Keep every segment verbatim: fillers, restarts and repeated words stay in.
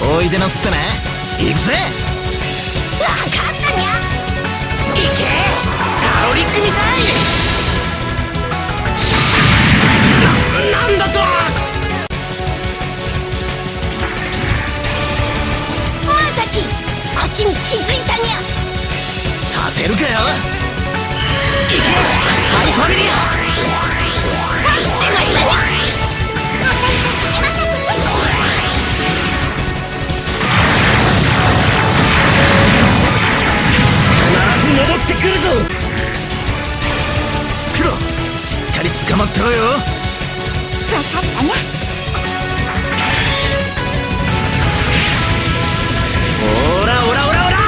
おいでなすってね。行くぜ。 わかったにゃ。 行けカロリックミサイル。な、なんだと。 まさきこっちに気づいたにゃ。 させるかよ。行けハイファミリア。 はい出ましたにゃ。 必ず戻ってくるぞ。クロしっかり捕まってろよ。 わかったにゃ。 おらおらおらおら。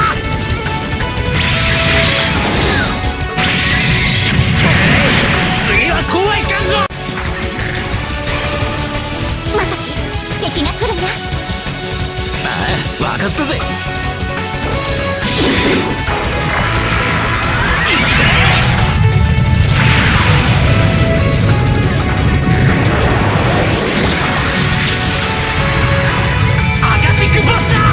次はこうはいかんぞ。 まさき敵が来るにゃ。 ああ分かったぜ。アカシックバスター。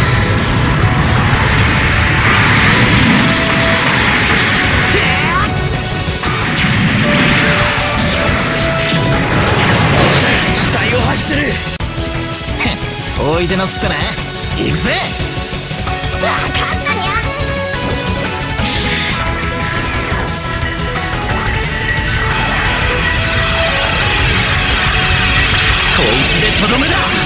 期待を発する。おいでなすってね。行くぜ。 わかったにゃ。 こいつでとどめだ。